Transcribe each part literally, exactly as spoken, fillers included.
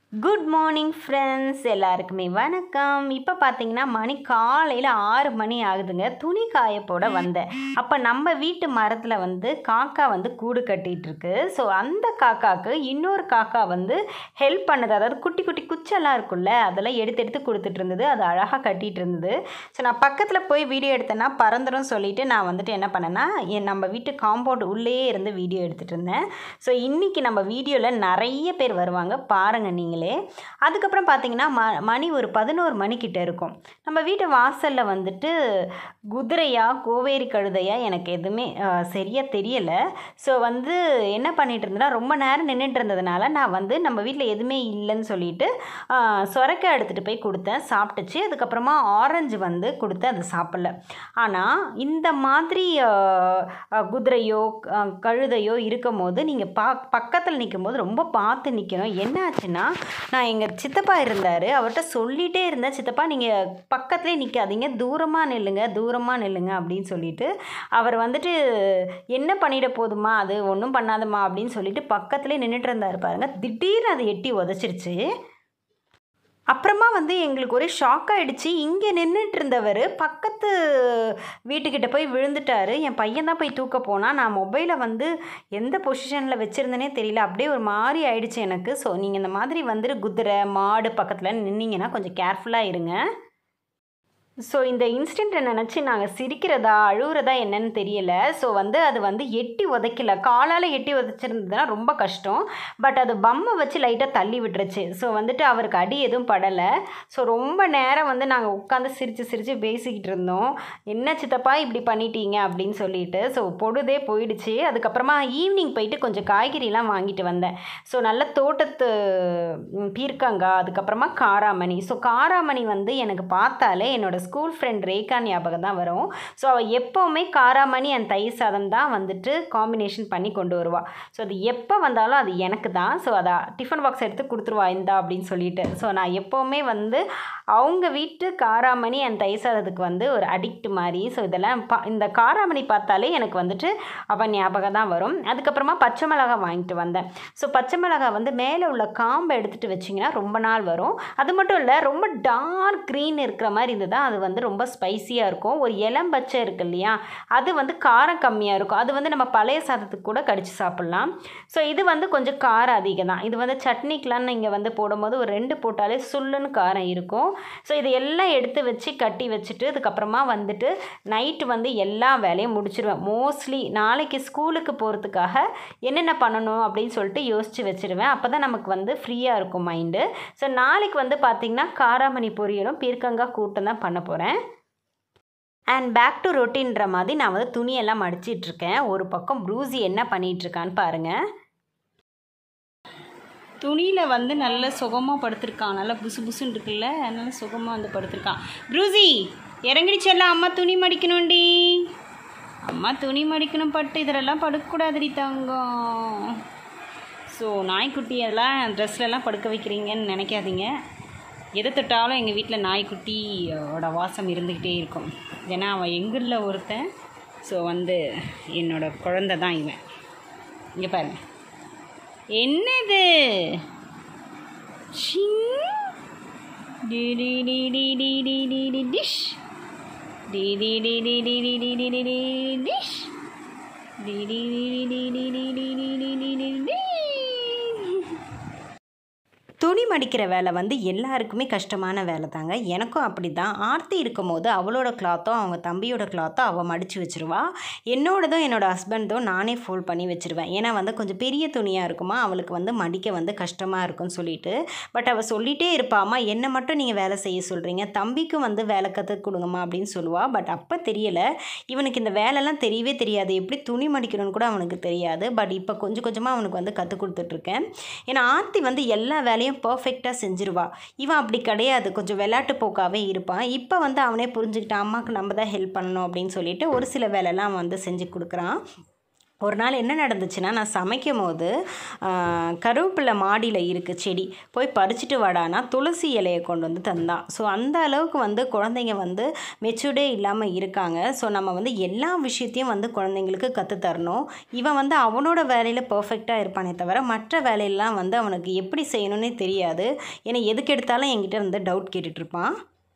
Good morning friends, எல்லாருக்குமே வணக்கம். இப்போ பார்த்தீங்கன்னா மணி காலையில் ஆறு மணி ஆகுதுங்க. துணி காய போட வந்தேன். அப்போ நம்ம வீட்டு மரத்தில் வந்து காக்கா வந்து கூடு கட்டிகிட்டு இருக்கு. ஸோ அந்த காக்காவுக்கு இன்னொரு காக்கா வந்து ஹெல்ப் பண்ணுது. அதாவது குட்டி குட்டி குச்செல்லாம் இருக்குல்ல, அதெல்லாம் எடுத்து எடுத்து கொடுத்துட்டு இருந்தது. அது அழகாக கட்டிகிட்டு இருந்தது. ஸோ நான் பக்கத்தில் போய் வீடியோ எடுத்தேன்னா பறந்துடும் சொல்லிவிட்டு நான் வந்துட்டு என்ன பண்ணேன்னா, என் நம்ம வீட்டு காம்பவுண்ட் உள்ளேயே இருந்து வீடியோ எடுத்துகிட்டு இருந்தேன். ஸோ இன்றைக்கி நம்ம வீடியோவில் நிறைய பேர் வருவாங்க, பாருங்கள் நீங்களே. அதுக்கப்புறம் பார்த்தீங்கன்னா ம மணி ஒரு பதினோரு மணிக்கிட்ட இருக்கும். நம்ம வீட்டு வாசலில் வந்துட்டு குதிரையா கோவேரி கழுதையா எனக்கு எதுவுமே சரியாக தெரியலை. ஸோ வந்து என்ன பண்ணிகிட்டு இருந்தேன்னா, ரொம்ப நேரம் நின்றுட்டு இருந்ததுனால நான் வந்து நம்ம வீட்டில் எதுவுமே இல்லைன்னு சொல்லிட்டு சொரக்காய் எடுத்துகிட்டு போய் கொடுத்தேன், சாப்பிட்டுச்சு. அதுக்கப்புறமா ஆரஞ்சு வந்து கொடுத்தேன், அது சாப்பிடல. ஆனால் இந்த மாதிரி குதிரையோ கழுதையோ இருக்கும் போது நீங்கள் பா பக்கத்தில் நிற்கும் போது ரொம்ப பார்த்து நிற்கணும். என்ன ஆச்சுன்னா, நான் எங்கள் சித்தப்பா இருந்தார், அவர்கிட்ட சொல்லிகிட்டே இருந்தேன், சித்தப்பா நீங்கள் பக்கத்துலேயே நிற்காதீங்க, தூரமாக நில்லுங்க தூரமாக நில்லுங்க அப்படின்னு சொல்லிட்டு. அவர் வந்துட்டு என்ன பண்ணிட போதுமா, அது ஒன்றும் பண்ணாதம்மா அப்படின்னு சொல்லிட்டு பக்கத்துலேயே நின்றுட்டு இருந்தார் பாருங்கள். திடீர்னு அதை எட்டி உதச்சிருச்சு. அப்புறமா வந்து எங்களுக்கு ஒரே ஷாக் ஆகிடுச்சு. இங்கே நின்றுட்டு இருந்தவர் பக்கத்து வீட்டுக்கிட்ட போய் விழுந்துட்டார். என் பையன் தான் போய் தூக்க போனால், நான் மொபைலை வந்து எந்த பொசிஷனில் வச்சுருந்தேனே தெரியல. அப்படியே ஒரு மாதிரி ஆயிடுச்சு எனக்கு. ஸோ நீங்கள் இந்த மாதிரி வந்துட்டு குதிரை மாடு பக்கத்தில் நின்னீங்கன்னா கொஞ்சம் கேர்ஃபுல்லாக இருங்க. ஸோ இந்த இன்சிடெண்ட்டை நினச்சி நாங்கள் சிரிக்கிறதா அழுகிறதா என்னன்னு தெரியல. ஸோ வந்து அது வந்து எட்டி உதைக்கல, காலால் எட்டி உதைச்சிருந்ததுன்னா ரொம்ப கஷ்டம். பட் அது பம்மை வச்சு லைட்டாக தள்ளி விட்டுருச்சு. ஸோ வந்துட்டு அவருக்கு அடி எதுவும் படலை. ஸோ ரொம்ப நேரம் வந்து நாங்கள் உட்காந்து சிரித்து சிரித்து பேசிக்கிட்டு இருந்தோம், என்ன சித்தப்பா இப்படி பண்ணிட்டீங்க அப்படின்னு சொல்லிட்டு. ஸோ பொழுதே போயிடுச்சு. அதுக்கப்புறமா ஈவினிங் போயிட்டு கொஞ்சம் காய்கறிலாம் வாங்கிட்டு வந்தேன். ஸோ நல்ல தோட்டத்து பீர்க்கங்காய், அதுக்கப்புறமா காராமணி. ஸோ காராமணி வந்து எனக்கு பார்த்தாலே என்னோட ஸ்கூல் ஃப்ரெண்ட் ரேகா ஞாபகம் தான் வரும். ஸோ அவள் எப்போவுமே காராமணி அண்ட் தயிர் சாதம் தான் வந்துட்டு காம்பினேஷன் பண்ணி கொண்டு வருவாள். ஸோ அது எப்போ வந்தாலும் அது எனக்கு தான். ஸோ அதை டிஃபன் பாக்ஸ் எடுத்து கொடுத்துருவா இந்தா அப்படின்னு சொல்லிட்டு. ஸோ நான் எப்போவுமே வந்து அவங்க வீட்டு காராமணி அண்ட் தயிர் சாதத்துக்கு வந்து ஒரு அடிக்ட் மாதிரி. ஸோ இதெல்லாம் பா இந்த காராமணி பார்த்தாலே எனக்கு வந்துட்டு அவன் ஞாபகம் தான் வரும். அதுக்கப்புறமா பச்சை மிளகாய் வாங்கிட்டு வந்தேன். ஸோ பச்சை மிளகாய் வந்து மேலே உள்ள காம்பை எடுத்துகிட்டு வச்சிங்கன்னா ரொம்ப நாள் வரும். அது மட்டும் இல்லை, ரொம்ப டார்க் க்ரீன் இருக்கிற மாதிரி இருந்தது, அது வந்து ரொம்ப ஸ்பைஸியாக இருக்கும். ஒரு இளம் பச்சை இருக்குது இல்லையா, அது வந்து காரம் கம்மியாக இருக்கும். அது வந்து நம்ம பழைய சாதத்துக்கு கூட கடிச்சு சாப்பிட்லாம். ஸோ இது வந்து கொஞ்சம் காரம் அதிகம் தான். இது வந்து சட்னிக்கெலாம் நீங்கள் வந்து போடும்போது ஒரு ரெண்டு போட்டாலே சுல்லுன்னு காரம் இருக்கும். ஸோ இது எல்லாம் எடுத்து வச்சு கட்டி வச்சுட்டு அதுக்கப்புறமா வந்துட்டு நைட்டு வந்து எல்லா வேலையும் முடிச்சிடுவேன். மோஸ்ட்லி நாளைக்கு ஸ்கூலுக்கு போகிறதுக்காக என்னென்ன பண்ணணும் அப்படின்னு சொல்லிட்டு யோசித்து வச்சுருவேன். அப்போ தான் நமக்கு வந்து ஃப்ரீயாக இருக்கும் மைண்டு. ஸோ நாளைக்கு வந்து பார்த்திங்கன்னா காராமணி பொரியலும் பீர்க்கங்காய் கூட்டம் தான் பண்ண போகிறேன். அண்ட் பேக் டு ரொட்டீன்ற மாதிரி நான் வந்து துணியெல்லாம் மடிச்சிட்ருக்கேன். ஒரு பக்கம் ப்ரூஸி என்ன பண்ணிகிட்ருக்கான்னு பாருங்கள். துணியில் வந்து நல்ல சுகமாக படுத்திருக்கான், நல்லா புசு புசுன்னு இருக்குல்ல, அதனால சுகமாக வந்து படுத்திருக்கான். ப்ரூஸி இறங்கிடுச்செல்லாம், அம்மா துணி மடிக்கணும்டி, அம்மா துணி மடிக்கணும், பட்டு இதெல்லாம் படுக்கக்கூடாதுடி தங்கம். ஸோ நாய்க்குட்டி அதெல்லாம் ட்ரெஸ்லலாம் படுக்க வைக்கிறீங்கன்னு நினைக்காதீங்க. எதை தொட்டாலும் எங்கள் வீட்டில் நாய்க்குட்டியோட வாசம் இருந்துக்கிட்டே இருக்கும். ஏன்னா அவன் எங்களில் ஒருத்தன். ஸோ வந்து என்னோடய குழந்தை தான் இவன். இங்கே பாருங்க, என்னது டிஷ் டிஷ் துணி மடிக்கிற வேலை வந்து எல்லாருக்குமே கஷ்டமான வேலை தாங்க. எனக்கும் அப்படி தான். ஆர்த்தி இருக்கும் போது அவளோட கிளாத்தோ அவங்க தம்பியோட கிளாத்தோ அவள் மடித்து வச்சுருவா. என்னோடதும் என்னோடய ஹஸ்பண்டும் நானே ஃபோல்ட் பண்ணி வச்சுருவேன். ஏன்னா வந்து கொஞ்சம் பெரிய துணியாக இருக்குமா, அவளுக்கு வந்து மடிக்க வந்து கஷ்டமாக இருக்கும்னு சொல்லிட்டு. பட் அவள் சொல்லிகிட்டே இருப்பாம்மா, என்னை மட்டும் நீங்கள் வேலை செய்ய சொல்கிறீங்க, தம்பிக்கும் வந்து வேலை கற்றுக் கொடுங்கம்மா அப்படின்னு சொல்லுவாள். பட் அப்போ தெரியலை, இவனுக்கு இந்த வேலைலாம் தெரியவே தெரியாது, எப்படி துணி மடிக்கணும்னு கூட அவனுக்கு தெரியாது. பட் இப்போ கொஞ்சம் கொஞ்சமாக அவனுக்கு வந்து கற்றுக் கொடுத்துட்ருக்கேன். ஏன்னா ஆர்த்தி வந்து எல்லா வேலையும் பர்ஃபெக்டாக செஞ்சிருவா. இவன் அப்படி கிடையாது, கொஞ்சம் விளையாட்டு போக்காகவே இருப்பான். இப்போ வந்து அவனே புரிஞ்சுக்கிட்டான், அம்மாவுக்கு நம்ம தான் ஹெல்ப் பண்ணணும் அப்படின்னு சொல்லிட்டு ஒரு சில வேலைலாம் வந்து செஞ்சு கொடுக்குறான். ஒரு நாள் என்ன நடந்துச்சுன்னா, நான் சமைக்கும் போது கருவேப்பிலை மாடியில் இருக்குது செடி, போய் பறிச்சுட்டு வாடானா துளசி இலையை கொண்டு வந்து தந்தான். ஸோ அந்த அளவுக்கு வந்து குழந்தைங்க வந்து மெச்சூர்டே இல்லாமல் இருக்காங்க. ஸோ நம்ம வந்து எல்லா விஷயத்தையும் வந்து குழந்தைங்களுக்கு கற்றுத்தரணும். இவன் வந்து அவனோட வேலையில் பர்ஃபெக்டாக இருப்பானே தவிர மற்ற வேலையெல்லாம் வந்து அவனுக்கு எப்படி செய்யணுன்னே தெரியாது. ஏன்னா எதுக்கு எடுத்தாலும் என்கிட்ட வந்து டவுட் கேட்டுட்ருப்பான்.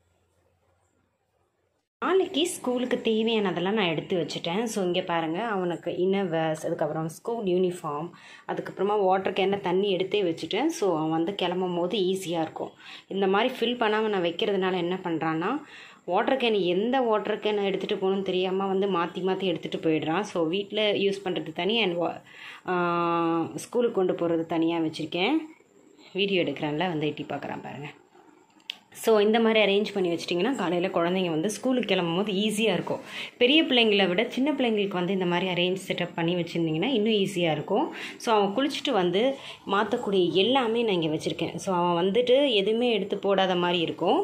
நாளைக்கு ஸ்கூலுக்கு தேவையானதெல்லாம் நான் எடுத்து வச்சுட்டேன். ஸோ இங்கே பாருங்கள், அவனுக்கு இன்னர்வேர்ஸ், அதுக்கப்புறம் ஸ்கூல் யூனிஃபார்ம், அதுக்கப்புறமா வாட்டர் கேனில் தண்ணி எடுத்தே வச்சுட்டேன். ஸோ அவன் வந்து கிளம்பும் போது ஈஸியாக இருக்கும். இந்த மாதிரி ஃபில் பண்ணாமல் நான் வைக்கிறதுனால என்ன பண்ணுறான்னா, வாட்டர் கேன் எந்த வாட்டர் கேனை எடுத்துகிட்டு போகணும்னு தெரியாமல் வந்து மாற்றி மாற்றி எடுத்துகிட்டு போயிடுறான். ஸோ வீட்டில் யூஸ் பண்ணுறது தனியாக அண்ட் வா ஸ்கூலுக்கு கொண்டு போகிறது தனியாக வச்சுருக்கேன். வீடியோ எடுக்கிறேன்ல வந்து எட்டி பார்க்குறான் பாருங்கள். ஸோ இந்த மாதிரி அரேஞ்ச் பண்ணி வச்சிட்டிங்கன்னா காலையில் குழந்தைங்க வந்து ஸ்கூலுக்கு கிளம்பும் போது ஈஸியாக இருக்கும். பெரிய பிள்ளைங்களை விட சின்ன பிள்ளைங்களுக்கு வந்து இந்த மாதிரி அரேஞ்ச் செட்டப் பண்ணி வச்சுருந்திங்கன்னா இன்னும் ஈஸியாக இருக்கும். ஸோ அவன் குளிச்சுட்டு வந்து மாற்றக்கூடிய எல்லாமே நான் இங்கே வச்சுருக்கேன். ஸோ அவன் வந்துட்டு எதுவுமே எடுத்து போடாத மாதிரி இருக்கும்.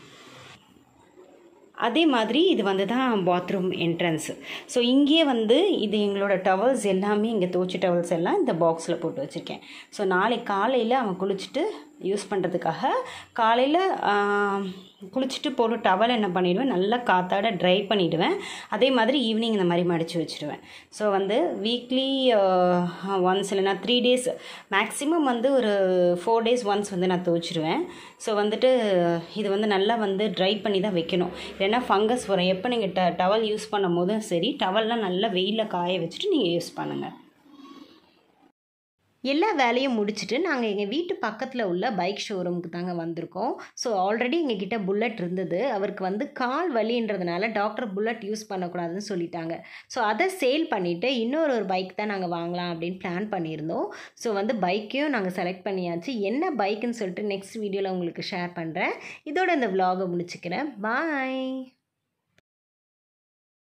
அதே மாதிரி இது வந்து தான் பாத்ரூம் என்ட்ரன்ஸு. ஸோ இங்கேயே வந்து இது எங்களோட டவல்ஸ் எல்லாமே, இங்கே துவச்ச டவல்ஸ் எல்லாம் இந்த பாக்ஸில் போட்டு வச்சுருக்கேன். ஸோ நாளைக்கு காலையில் அவன் குளிச்சுட்டு யூஸ் பண்ணுறதுக்காக காலையில் குளிச்சுட்டு போட்டு டவல் என்ன பண்ணிவிடுவேன், நல்லா காற்றாட ட்ரை பண்ணிவிடுவேன். அதே மாதிரி ஈவினிங் இந்த மாதிரி மடித்து வச்சுடுவேன். ஸோ வந்து வீக்லி ஒன்ஸ் இல்லைனா த்ரீ டேஸ் மேக்ஸிமம் வந்து ஒரு ஃபோர் டேஸ் ஒன்ஸ் வந்து நான் துவைச்சிடுவேன். ஸோ வந்துட்டு இது வந்து நல்லா வந்து ட்ரை பண்ணி தான் வைக்கணும், இல்லைன்னா ஃபங்கஸ் வரும். எப்போ நீங்கள் ட டவல் யூஸ் பண்ணும் போதும் சரி, டவல்லாம் நல்லா வெயிலில் காய வச்சுட்டு நீங்கள் யூஸ் பண்ணுங்கள். எல்லா வேலையும் முடிச்சுட்டு நாங்கள் எங்கள் வீட்டு பக்கத்தில் உள்ள பைக் ஷோரூமுக்கு தாங்க வந்திருக்கோம். ஸோ ஆல்ரெடி எங்ககிட்ட புல்லட் இருந்தது. அவருக்கு வந்து கால் வலின்றதுனால டாக்டர் புல்லட் யூஸ் பண்ணக்கூடாதுன்னு சொல்லிட்டாங்க. ஸோ அதை சேல் பண்ணிவிட்டு இன்னொரு ஒரு பைக் தான் நாங்கள் வாங்கலாம் அப்படின்னு பிளான் பண்ணியிருந்தோம். ஸோ வந்து பைக்கையும் நாங்கள் செலக்ட் பண்ணியாச்சு. என்ன பைக்குன்னு சொல்லிட்டு நெக்ஸ்ட் வீடியோவில் உங்களுக்கு ஷேர் பண்ணுறேன். இதோட இந்த விலாகை முடிச்சுக்கிறேன். பாய்.